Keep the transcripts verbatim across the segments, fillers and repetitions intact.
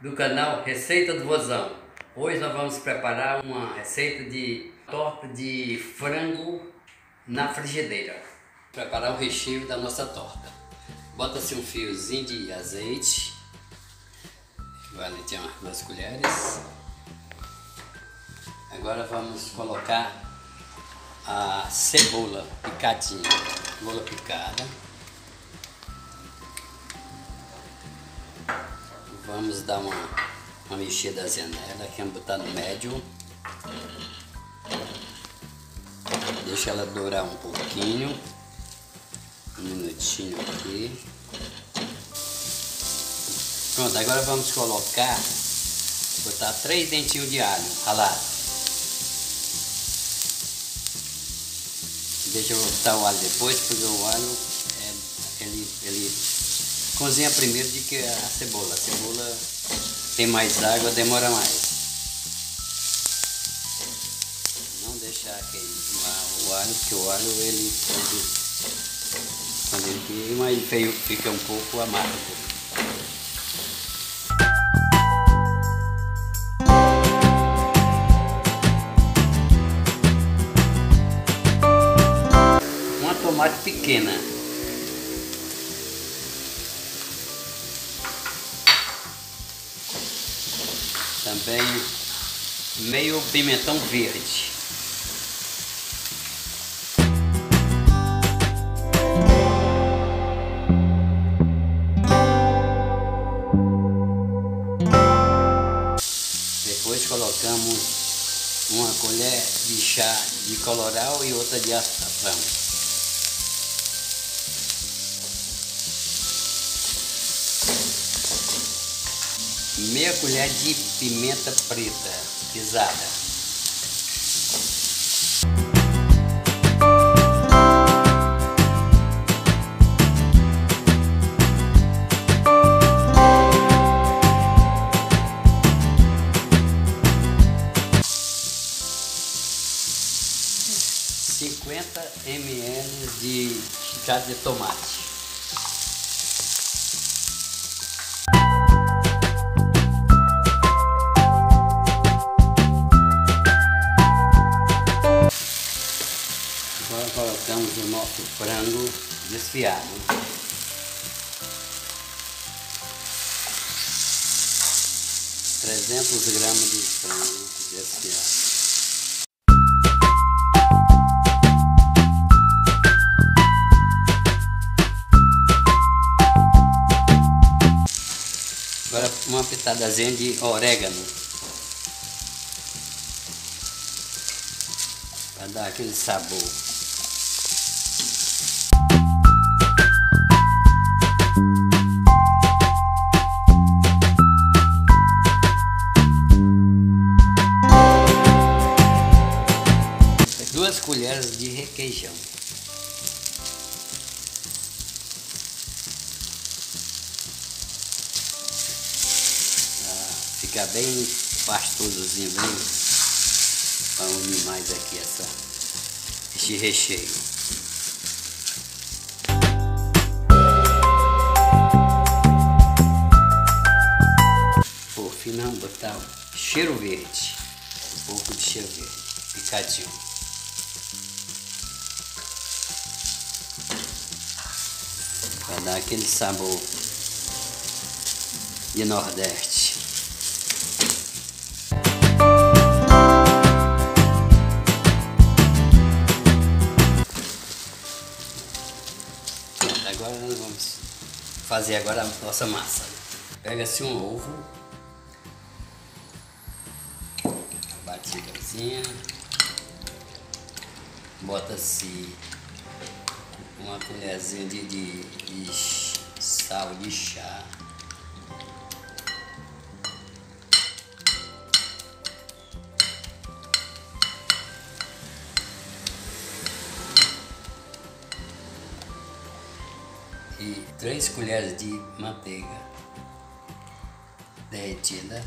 do canal Receita do Vozão. Hoje nós vamos preparar uma receita de torta de frango na frigideira. Preparar o recheio da nossa torta. Bota-se um fiozinho de azeite, equivalente a umas duas colheres. Agora vamos colocar a cebola picadinha, cebola picada. Vamos dar uma, uma mexidazinha nela, aqui vamos botar no médio. Deixa ela dourar um pouquinho, um minutinho aqui. Pronto, agora vamos colocar, botar três dentinhos de alho ralado. Deixa eu botar o alho depois, porque o alho é, ele, ele cozinha primeiro do que a cebola. A cebola tem mais água, demora mais. Não deixar queimar o alho, porque o alho ele, ele quando ele queima ele fica um pouco amargo. Uma tomate pequena. Também meio pimentão verde. Depois colocamos uma colher de chá de colorau e outra de açafrão. Meia colher de pimenta preta pisada. cinquenta mililitros de chá de tomate. Agora colocamos o nosso frango desfiado. trezentos gramas de frango desfiado. Agora uma pitadazinha de orégano, para dar aquele sabor. Duas colheres de requeijão. Ah, fica bem pastosozinho, bem para unir mais aqui essa, este recheio. Por fim, vamos botar cheiro verde, um pouco de cheiro verde, picadinho. Para dar aquele sabor de Nordeste. Agora nós vamos fazer agora a nossa massa. Pega-se um ovo, batidazinha, bota-se uma colherzinha de, de, de sal de chá, e três colheres de manteiga derretida,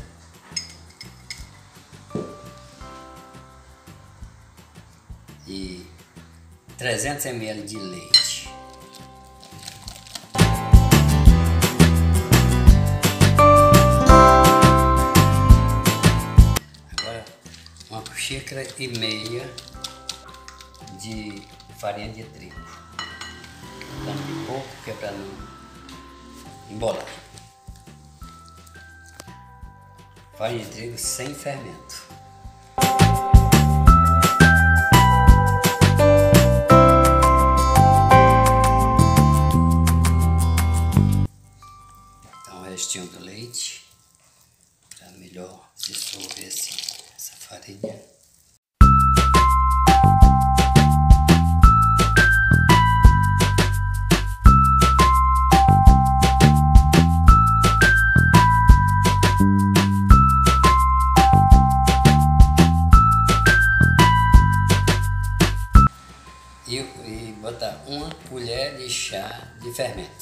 e trezentos mililitros de leite. xícara e meia de farinha de trigo. Dando de pouco, que é para não embolar. Farinha de trigo sem fermento. Então, o restinho do leite, para melhor dissolver esse, essa farinha. E, e botar uma colher de chá de fermento.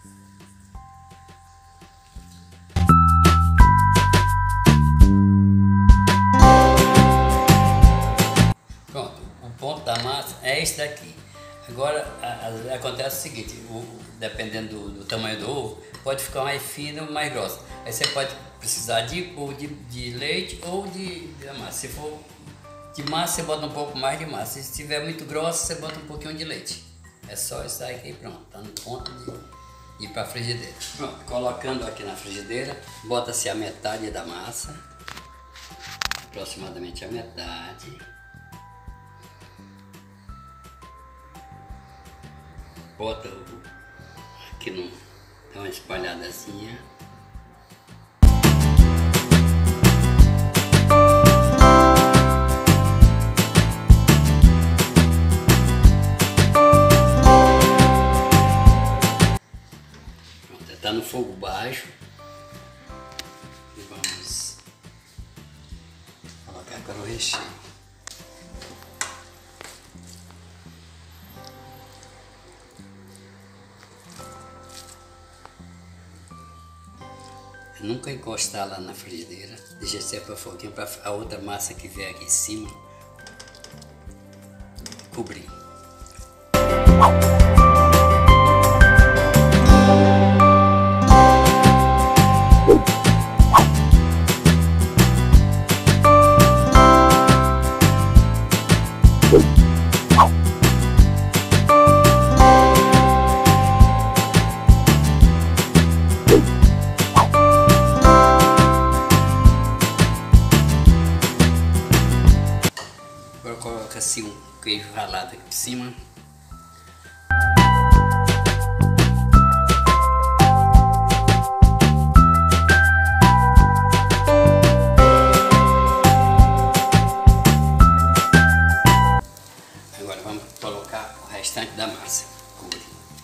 Pronto, o ponto da massa é esse daqui. Agora a, a, acontece o seguinte, o, dependendo do, do tamanho do ovo, pode ficar mais fino ou mais grosso. Aí você pode precisar de, ou de, de leite ou de, de massa. Se for de massa, você bota um pouco mais de massa. Se estiver muito grosso, você bota um pouquinho de leite. É só isso aí que pronto, tá no ponto de ir para a frigideira. Pronto, colocando aqui na frigideira, bota-se a metade da massa, aproximadamente a metade. Bota aqui no, dá uma espalhadazinha. Está no fogo baixo e vamos colocar agora o recheio. Nunca encostar lá na frigideira, deixa ser para foguinho para a outra massa que vier aqui em cima cobrir. Agora coloca assim um queijo ralado aqui por cima. Agora vamos colocar o restante da massa. Cobrir.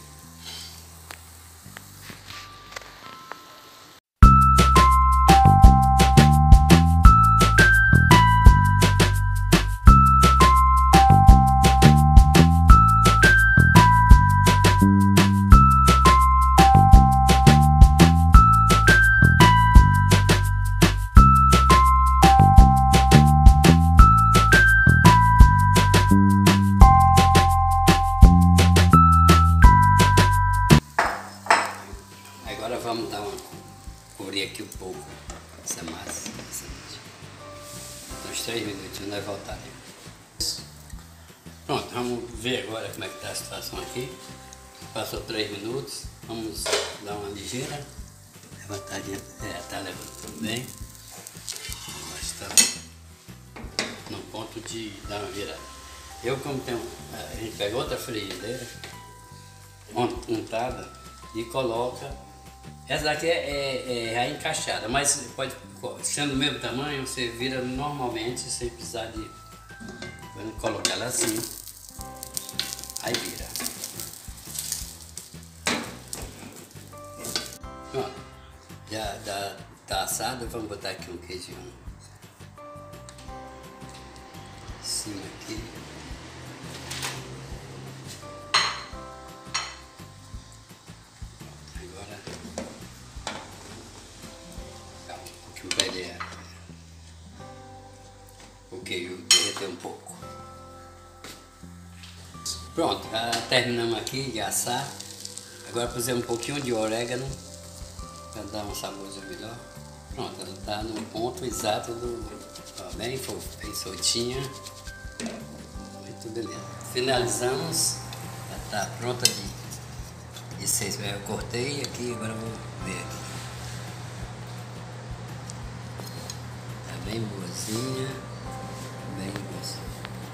Agora vamos dar uma cobrir aqui um pouco essa massa. Essa uns três minutos nós voltaremos. Pronto, vamos ver agora como é que está a situação aqui. Passou três minutos, vamos dar uma ligeira levantadinha. É, está levantando bem. Mas está no ponto de dar uma virada. Eu, como tenho, a gente pega outra frigideira untada e coloca. Essa daqui é, é, é já encaixada, mas pode, sendo do mesmo tamanho, você vira normalmente, sem precisar de colocar ela assim, aí vira. Pronto, já está assado, vamos botar aqui um queijinho em cima aqui. O queijo derreter um pouco. Pronto, já terminamos aqui de assar. Agora pusemos um pouquinho de orégano para dar um saborzinho melhor. Pronto, ela está no ponto exato do... Ó, bem, bem soltinha. Muito beleza. Finalizamos. Ela está pronta de, de ser. Eu cortei aqui, agora eu vou ver aqui. Está bem boazinha. Bem boazinha.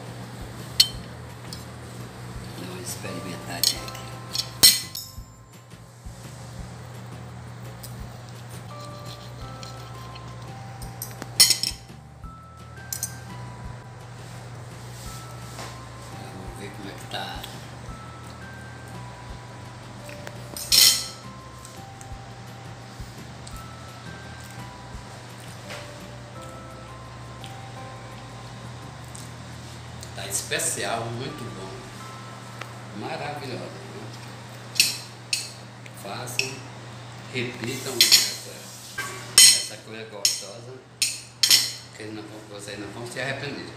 Dá uma experimentadinha aqui. Vamos ver como é que tá. Tá especial, muito bom, maravilhosa. Né? Façam, repitam essa, essa coisa gostosa, que não, vocês não vão se arrepender.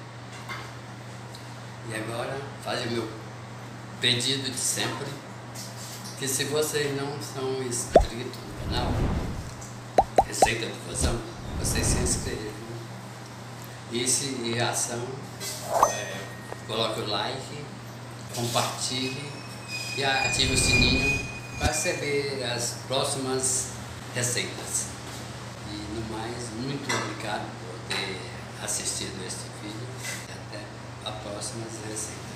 E agora faz o meu pedido de sempre, que se vocês não são inscritos no canal Receita do Vozão, vocês se inscrevam. E se em ação, é, coloque o like, compartilhe e ative o sininho para receber as próximas receitas. E no mais, muito obrigado por ter assistido este vídeo e até a próxima receita.